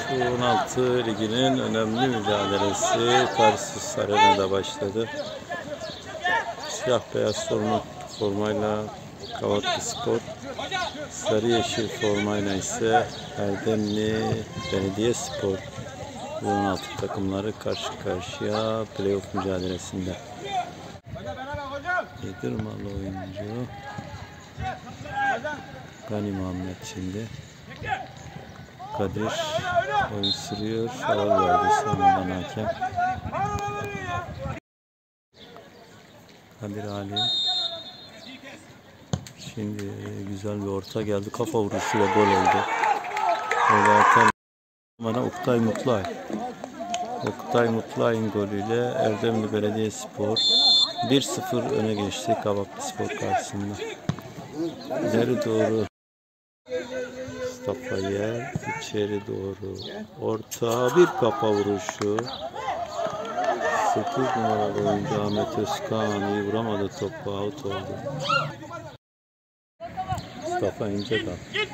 U16 liginin önemli mücadelesi Tarsus Arena'da başladı. Siyah beyaz formayla Kavaklıspor, sarı yeşil formayla ise Erdemli Belediyespor U16 takımları karşı karşıya playoff mücadelesinde. Yedırmalı oyuncu Gani Muhammed şimdi. Kadir oyun sürüyor. Faul verdi sonradan hakem. Kadir Ali. Şimdi güzel bir orta geldi. Kafa vuruşuyla gol oldu. Öyle hakem bana Oktay Mutlay. Oktay Mutlay'ın golüyle Erdemli Belediyespor 1-0 öne geçti Kavaklıspor karşısında. İleri doğru Mustafa Yer, içeri doğru orta, bir kafa vuruşu. 8 numaralı oyuncu Ahmet Özkan iyi vuramadı, topu out oldu. Mustafa İncedağ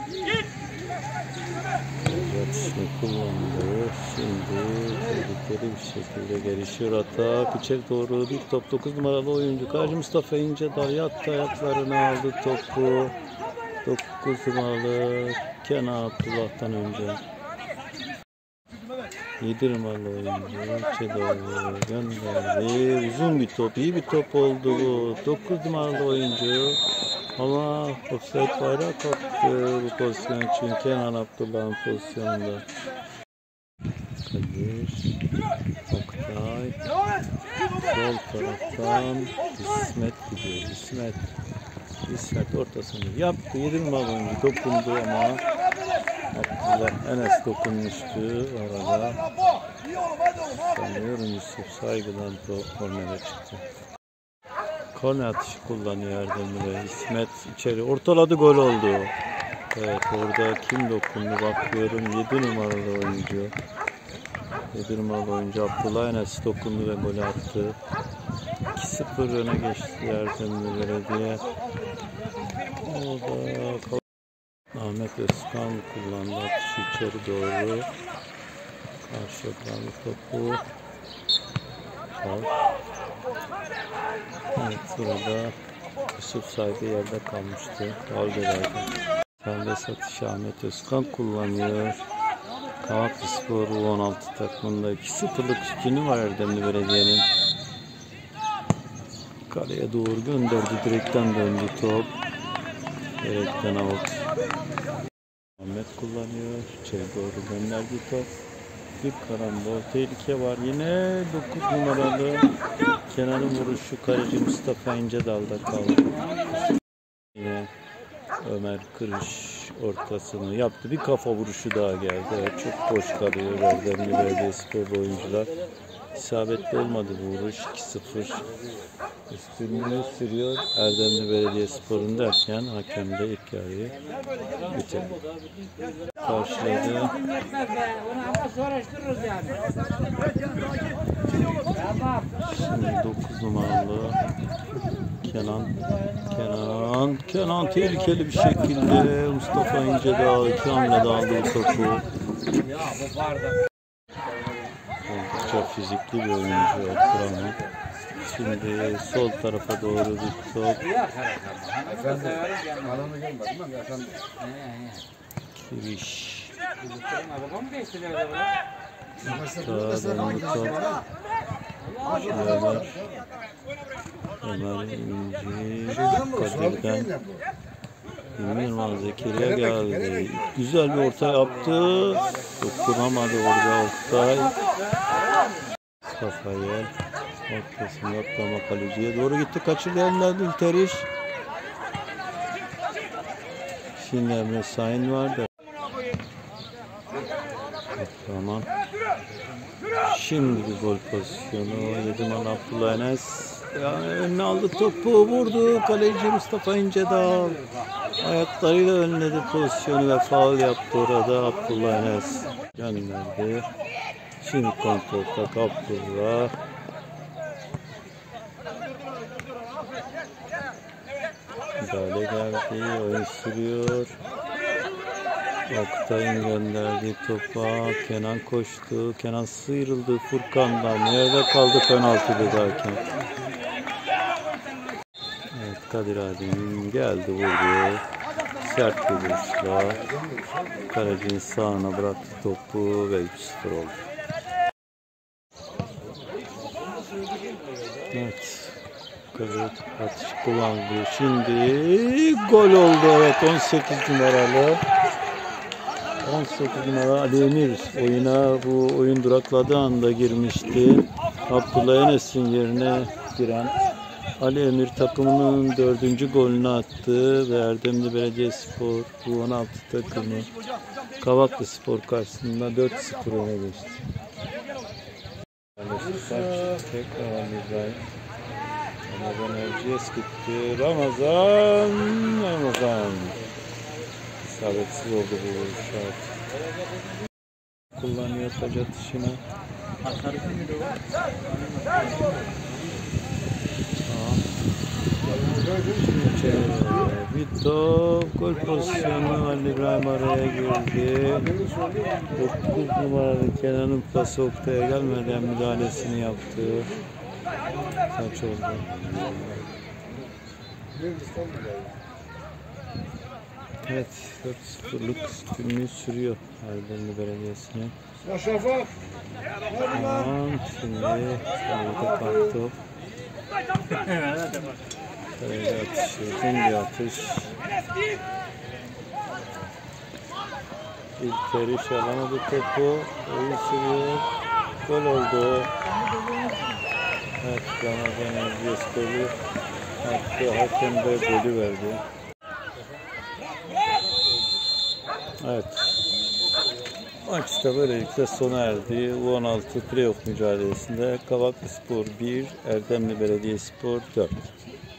atışını kullandı. Şimdi tehlikeli bir şekilde gelişiyor atak. İçeri doğru bir top, 9 numaralı oyuncu Kacı Mustafa İncedağ yattı, ayaklarını aldı topu. 9 numaralı Kenan Abdullah'tan önce 7 numaralı oyuncu içe doğru gönderdi. Uzun bir top, iyi bir top oldu bu. 9 numaralı oyuncu ama offside bayrağı kalktı bu pozisyon için. Kenan Abdullah'ın pozisyonunda. Kadir, Oktay, sol taraftan İsmet gidiyor. İsmet ortasını yaptı. 7 numaralı oyuncu dokundu ama Abdullah Enes dokunmuştu arada. Sanıyorum Yusuf Saygı'dan kornere çıktı. Korner atışı kullanıyor Erdemli. İsmet içeri ortaladı, gol oldu. Evet, orada kim dokundu bakıyorum. 7 numaralı oyuncu. 7 numaralı oyuncu Abdullah Enes dokundu ve golü attı. 2-0 öne geçti Erdemli Belediye. Orada Ahmet Özkan kullandı atışı içeri doğru. Karşıdan topu. Evet, sırada Yusuf Saygı yerde kalmıştı. Dalgalardı. Serbest atışı Ahmet Özkan kullanıyor. Kavaklıspor U16 takımında 2-0'lık üstünlüğü var Erdemli Belediye'nin. Kaleye doğru gönderdi. Direkten döndü top. Direkten out. Ahmet kullanıyor. İçeri doğru gönderdi top. Bir karambol. Tehlike var. Yine 9 numaralı Kenan'ın vuruşu kaleci Mustafa İncedağ'da kaldı. Yine Ömer Kırış ortasını yaptı. Bir kafa vuruşu daha geldi. Evet, çok boş kalıyor Erdemli Belediyespor oyuncular. İsabetli olmadı bu vuruş. 2-0 üstünlüğü sürüyor Erdemli Belediyespor'un derken hakem de ilk yarıyı bitirdi. Karşıladı. Şimdi 9 numaralı Kenan tehlikeli bir şekilde Mustafa İncedağ 2 hamlede aldı bu topu. Oldukça fizikli bir oyuncu Abdurrahman. Şimdi sol tarafa doğru bir top. Kiriş. Sağdan bir top. Ömer İnci. Kadir'den. Bilmiyorum, Zekeriya geldi. Güzel bir orta yaptı. Dokunamadı orada Oktay. Mustafa ortasında atlama kaleciye doğru gitti. Kaçırdı elinden Ülteriş. Şimdi Emre Sayın vardı. Tamam. Şimdi bir gol pozisyonu. 7 numaralı Abdullah Enes. Yani önüne aldı topu, vurdu. Kaleci Mustafa İncedağ ayaklarıyla önledi pozisyonu ve faul yaptı orada Abdullah Enes. Gönderdi. Şimdi kontrol tak Abdullah. Müdahale geldi. Oyun sürüyor. Oktay'ın gönderdiği topa Kenan koştu. Kenan sıyrıldı Furkan'dan. Nerede kaldı penaltıda derken. Evet, Kadir Adem geldi, vurdu. Sert bir vuruşla kalecinin sağına bıraktı topu ve 3-0 oldu. Evet. Kadir atış kullandı. Şimdi gol oldu. Evet, 18 numaralı. 18 numara Ali Emir oyuna, bu oyun durakladığı anda girmişti. Abdullah Enes'in yerine giren Ali Emir takımının 4. golünü attı ve Erdemli Belediyespor bu 16 takımı Kavaklı Spor karşısında 4-0 öne geçti. Tekrar İbrahim. Ramazan Erciyes gitti. Ramazan. İsabetsiz oldu bu vuruş. Kullanıyor taç atışını. Bir top, gol pozisyonu. Ali İbrahim araya girdi. 9 numaralı Kenan'ın pası Oktay'a gelmeden müdahalesini yaptı. Taç oldu. Evet, 4-0'lık üstünlüğü sürüyor Erdemli Belediyesi'ne. Tamam, şimdi kalktı. Kaleci atışı, bir atış. İlk iş alamadı topu. Oyun sürüyor. Gol oldu. Evet, Ramazan Erciyes golü attı. Hakem de golü verdi. Evet. Maçta böylelikle sona erdi. U16 playoff mücadelesinde Kavaklı Spor 1, Erdemli Belediyespor 4.